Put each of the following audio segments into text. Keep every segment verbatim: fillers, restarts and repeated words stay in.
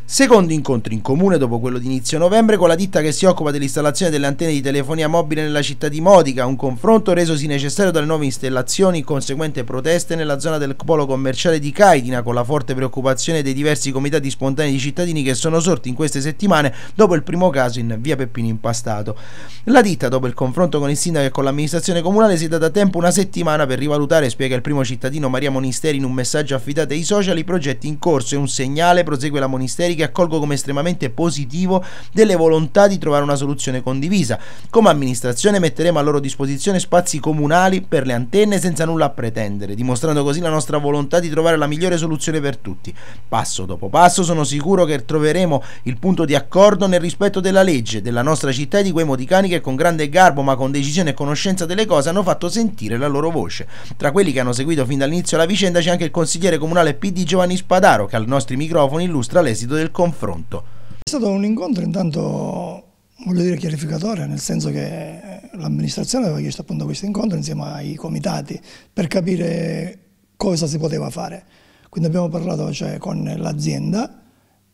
Secondo incontro in comune dopo quello di inizio novembre con la ditta che si occupa dell'installazione delle antenne di telefonia mobile nella città di Modica, un confronto resosi necessario dalle nuove installazioni, conseguente proteste nella zona del polo commerciale di Caidina, con la forte preoccupazione dei diversi comitati spontanei di cittadini che sono sorti in queste settimane dopo il primo caso in via Peppino Impastato. La ditta, dopo il confronto con il sindaco e con l'amministrazione comunale, si è data tempo una settimana per rivalutare, spiega il primo cittadino Maria Monisteri in un messaggio affidato ai social, i progetti in corso. È un segnale, prosegue la Monisteri, che accolgo come estremamente positivo, delle volontà di trovare una soluzione condivisa. Come amministrazione metteremo a loro disposizione spazi comunali per le antenne senza nulla a pretendere, dimostrando così la nostra volontà di trovare la migliore soluzione per tutti. Passo dopo passo sono sicuro che troveremo il punto di accordo nel rispetto della legge, della nostra città e di quei modicani che con grande garbo ma con decisione e conoscenza delle cose hanno fatto sentire la loro voce. Tra quelli che hanno seguito fin dall'inizio la vicenda c'è anche il consigliere comunale P D Giovanni Spadaro, che ai nostri microfoni illustra l'esito del confronto. È stato un incontro intanto, voglio dire, chiarificatore, nel senso che l'amministrazione aveva chiesto appunto questo incontro insieme ai comitati per capire cosa si poteva fare. Quindi abbiamo parlato, cioè, con l'azienda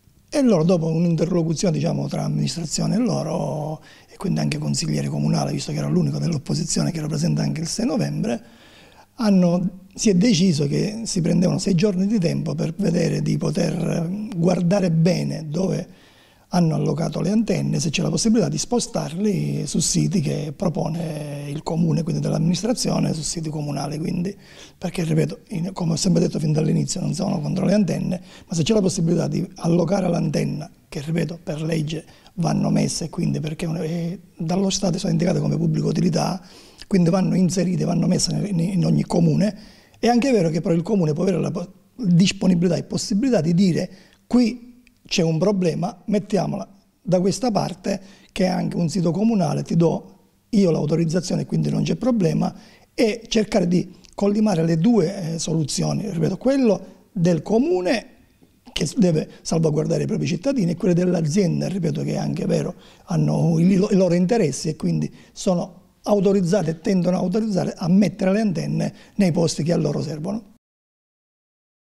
e loro, dopo un'interlocuzione, diciamo, tra amministrazione e loro, e quindi anche consigliere comunale, visto che era l'unico dell'opposizione che era presente anche il sei novembre, hanno, si è deciso che si prendevano sei giorni di tempo per vedere di poter guardare bene dove hanno allocato le antenne, se c'è la possibilità di spostarli su siti che propone il comune, quindi dell'amministrazione, su siti comunali, quindi, perché ripeto, in, come ho sempre detto fin dall'inizio, non sono contro le antenne, ma se c'è la possibilità di allocare l'antenna, che ripeto per legge vanno messe, quindi perché è, dallo Stato sono indicate come pubblica utilità, quindi vanno inserite, vanno messe in ogni comune. È anche vero che però il comune può avere la disponibilità e possibilità di dire: qui c'è un problema, mettiamola da questa parte, che è anche un sito comunale, ti do io l'autorizzazione, quindi non c'è problema, e cercare di collimare le due eh, soluzioni, ripeto, quello del comune che deve salvaguardare i propri cittadini e quello dell'azienda, ripeto, che è anche vero, hanno i, i loro interessi e quindi sono autorizzate e tendono a autorizzare a mettere le antenne nei posti che a loro servono.